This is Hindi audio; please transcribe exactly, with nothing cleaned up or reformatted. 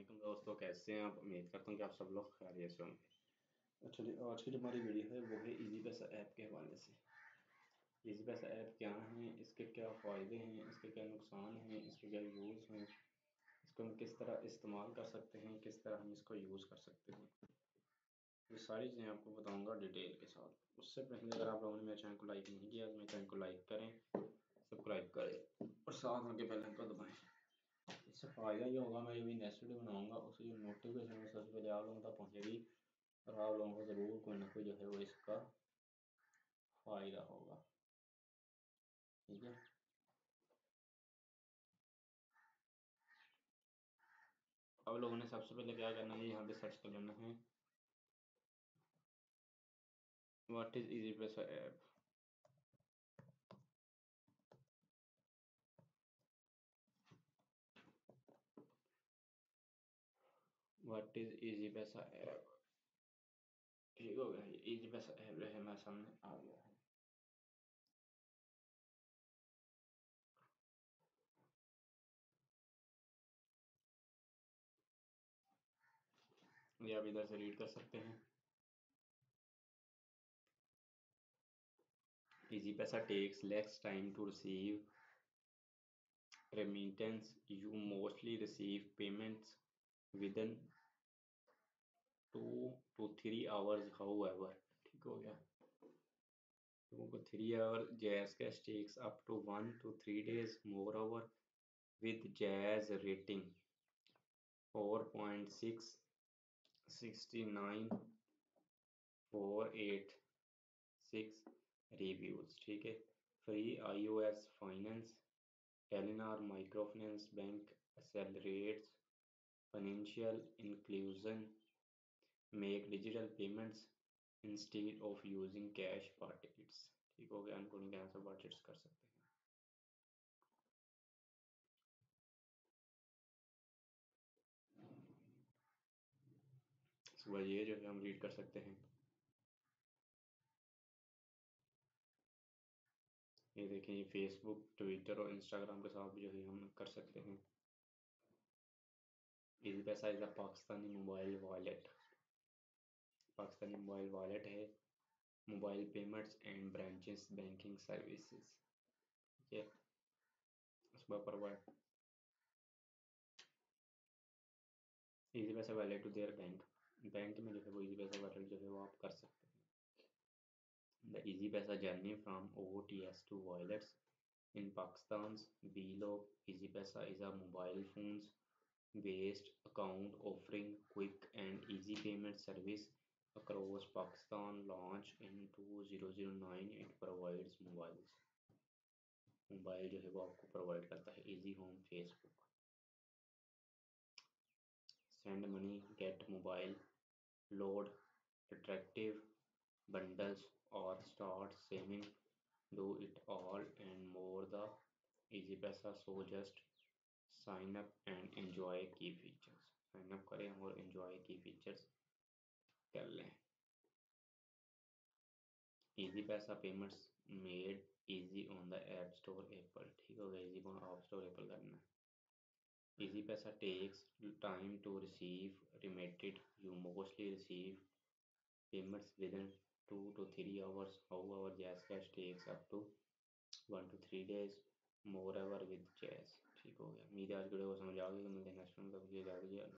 वालेकुम दोस्तों, कैसे हैं आप? उम्मीद करता हूँ कि आप सब लोग खैरियत से होंगे। अच्छा जी, आज की जो हमारी वीडियो है वो है इजी पैसा ऐप के हवाले से। इजी पैसा ऐप क्या है, इसके क्या फ़ायदे हैं, इसके क्या नुकसान हैं, इसके क्या यूज़ हैं, इसको हम किस तरह इस्तेमाल कर सकते हैं, किस तरह हम इसको यूज़ कर सकते हैं, ये सारी चीज़ें आपको बताऊँगा डिटेल के साथ। उससे पहले अगर आप लोगों ने मेरे चैनल को लाइक नहीं किया तो मेरे चैनल को लाइक करें, सब्सक्राइब करें और साथ में के बेल आइकन को दबाएँ। इससे फ़ायदा ये होगा, मैं भी नेक्स्ट वीडियो बनाऊँगा उसकी जो नोटिफिकेशन है सबसे पहले आप लोगों तक पहुँचेगी और आप लोगों को ज़रूर कोई ना कोई जो है वो इसका फ़ायदा होगा। ठीक है, अब लोगों ने सबसे पहले क्या करना है, यहाँ पे सर्च कर लेना है what is Easy Paisa app. What is Easy Paisa app, ठीक हो गया। इजी पैसा ऐप जो है हमारे सामने आ गया है। ये आप इधर से रीड कर सकते हैं। Easy Paisa takes less time to receive remittance. You mostly receive payments within two to three hours however, ठीक हो गया। लोगों को three hour Jazz cash takes up to one to three days moreover with Jazz rating four point six sixty nine four eight six reviews, ठीक है। Free I O S finance, Telenor micro finance bank accelerates financial inclusion, make digital payments instead of using cash particles, ठीक हो गया। अनकोडिंग कैश पार्टिकल्स कर सकते हैं। सुबह ये जो है हम रीड कर सकते हैं। ये देखें, ये फेसबुक, ट्विटर और इंस्टाग्राम के साथ भी जो है हम कर सकते हैं। Easy Paisa is a Pakistani mobile wallet, Pakistani mobile wallet है, mobile payments and branches banking services, ठीक है। उसके बाद provide Easy Paisa wallet to their bank, bank में जो है वो इजी पैसा वॉलेट जो है वो आप कर सकते हैं। The Easy Paisa journey from O T S to wallets in Pakistan's below. Easy Paisa is a mobile phones based account offering quick and easy payment service across Pakistan. Launched in two thousand nine, it provides mobiles mobile जो है वो आपको प्रोवाइड करता है। Easy home, Facebook, send money, get mobile, load attractive bundles or start saving, do it all and more. The Easy Paisa, so just sign up and enjoy key features, sign up करें और एंजॉय की फीचर्स कर लें। Easy Paisa payments made easy on the app store Apple, ठीक हो गया। इजी को ऐप स्टोर एप्पल करना है। Easy Paisa takes time to receive remitted, you mostly receive payments within two to three hours however Jazz cash takes up to one to three days moreover with Jazz, ठीक हो गया। मेरी आज वीडियो को समझ आ गई तो मिलते हैं नेक्स्ट टाइम, तब ये जा